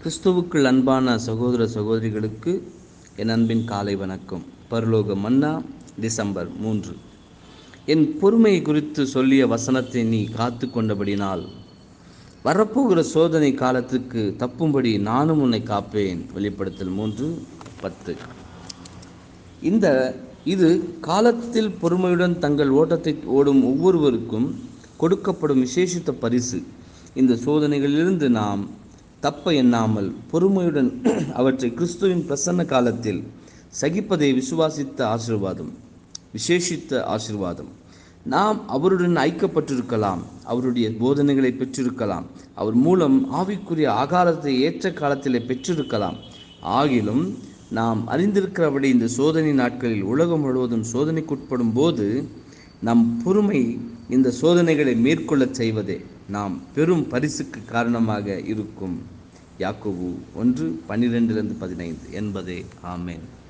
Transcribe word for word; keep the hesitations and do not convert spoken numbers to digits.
கிறிஸ்துவுக்குள் அன்பான சகோதர சகோதரிகளுக்கு என் அன்பின் காலை வணக்கம். பரலோக மன்னா, டிசம்பர் மூன்று. என் பொறுமை குறித்து சொல்லிய வசனத்தை நீ காத்து கொண்டபடினால் வரப்போகிற சோதனை காலத்துக்கு தப்பும்படி நானும் உன்னை காப்பேன். வெளிப்படுத்தல் மூன்று பத்து. இந்த இது காலத்தில் பொறுமையுடன் தங்கள் ஓட்டத்தை ஓடும் ஒவ்வொருவருக்கும் கொடுக்கப்படும் விசேஷித்த பரிசு. இந்த சோதனைகளிலிருந்து நாம் தப்ப எண்ணாமல் பொறுமையுடன் அவற்றை கிறிஸ்துவின் பிரசன்ன காலத்தில் சகிப்பதை விசுவாசித்த ஆசீர்வாதம், விசேஷித்த ஆசீர்வாதம். நாம் அவருடன் ஐக்கப்பட்டிருக்கலாம், அவருடைய போதனைகளை பெற்றிருக்கலாம், அவர் மூலம் ஆவிக்குரிய ஆகாரத்தை ஏற்ற காலத்தில் பெற்றிருக்கலாம். ஆகிலும் நாம் அறிந்திருக்கிறபடி இந்த சோதனை நாட்களில் உலகம் முழுவதும் சோதனைக்குட்படும் போது நம் பொறுமை இந்த சோதனைகளை மேற்கொள்ளச் செய்வதே நாம் பெரும் பரிசுக்கு காரணமாக இருக்கும். யாக்கோபு ஒன்று பன்னிரெண்டிலிருந்து பதினைந்து என்பதே. ஆமென்.